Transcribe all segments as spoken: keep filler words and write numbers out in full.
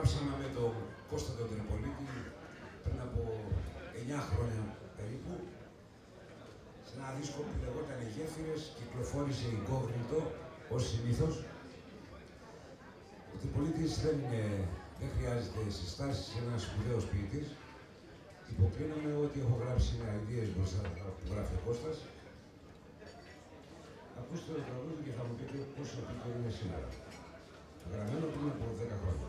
γράψαμε με τον Κώστα τον Τρυπολίτη πριν από εννιά χρόνια περίπου, σε ένα δίσκο που λεγόταν Γέφυρες, κυκλοφόρησε incognito, ως συνήθως. Ο Τρυπολίτης δεν, δεν χρειάζεται συστάσεις, είναι ένας σπουδαίος ποιητής. Υποκλίνομαι ότι έχω γράψει ιδέες μπροστά που γράφει ο Κώστας. Ακούστε το τραγούδι και θα μου πείτε πόσο επίκαιρο είναι σήμερα. Γραμμένο πριν από δέκα χρόνια.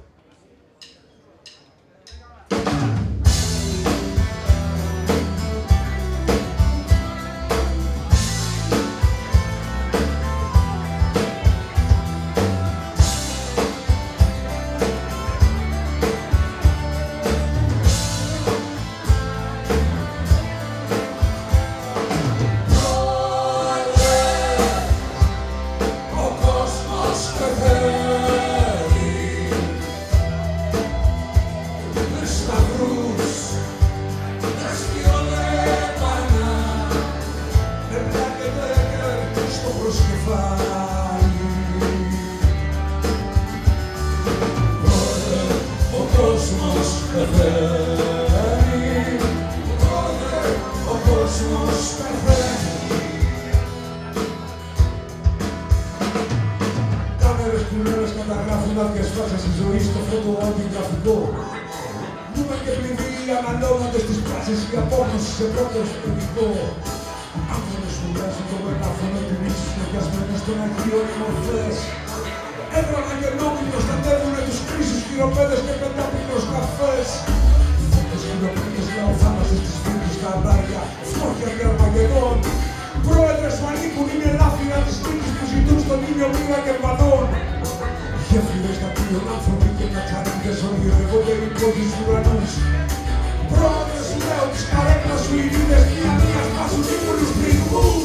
Κάποιες φάσεις της ζωής στο φωτο αντιγραφικό. Νούμε και πλημμύρια αναλώνονται στις πράσες, η απόγνωση σε πρώτο σπιτικό. Άνθρωποι σχολιάζουν το μετάφωνο του ίσους νεκιασμένες των αγίων μορφές. Έβρανα γεννόμοι προστατεύουνε τους κρίσους χειροπέδες και πεντάπικρος καφές. Φώτες χειροπέδες λαοθάνατες στις φίλους στα αντάρια, φτώχεια και αρμαγεδόν. Πρόεδρες που ανήκουν είναι ελάφυρα της νίκης που ζητούν στον ήλιο μοίρα και βαδόν. Γέφυρες κατήλων άνθρωποι και κατσαρίδες ονειρεύονται υπό τους ουρανούς. Πρόεδρε σου λέω της καρέκλας σου οι ρίδες μία-μία σπάσουν ύπουλους πληγμούς.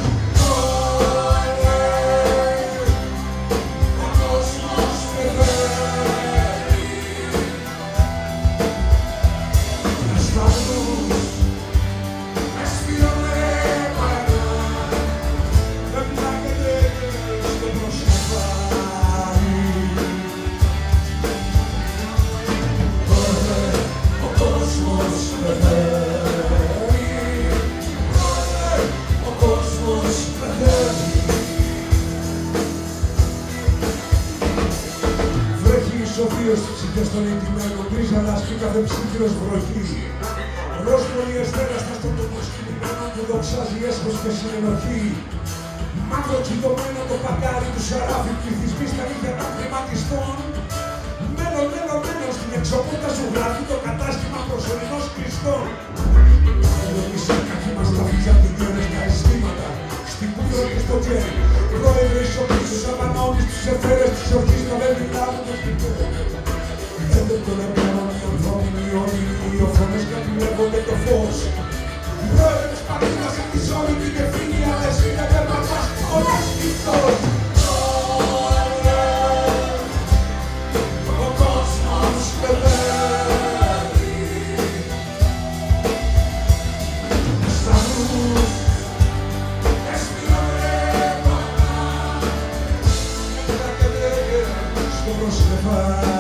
Ο κόσμος πεθαίνει με σταυρούς, με σφυρονέπανα, με πλάκετες στο προσκεφάλι. Σοφίος στις ψυχές των ηττημένων, γκρίζα λάσπη κάθε ψύχυρος βροχή. Ρόσπολη εστέραστα στον τόπο σκηνημένων που δοξάζει έσχος και συνενοχή. Μαύρο τσιτωμένο το παντάρι του σαράφι, πληθυσμοί στα νύχια των χρηματιστών. Μέλλον, μέλλον, μέλλον στην εξωπούτα σου γράφει το κατάστημα προσωρινός κλειστών. Εμείς κακοί μας τα φύγια τυγιώνες τα αισθήματα, στην πούδρο και στο τζέρι. Πρόεδρε ισοπείς τους αμανώνεις, τους εφαίρες της ορκής, το δεν μιλάμε το σπιτό. Έντεκ των εμπειρών, οι ανθρώπινοι, οι όνειροι, οι οθόνες κατηλεύονται το φως. Πρόεδρε της πατρίδας απ' τη ζώνη την ευθύνη, αλλά εσύ δεν περπατάς όλος νυχτός. Ο κόσμος πεθαίνει με σταυρούς, με σφυρονέπανα, με πλάκετες στο προσκεφάλι.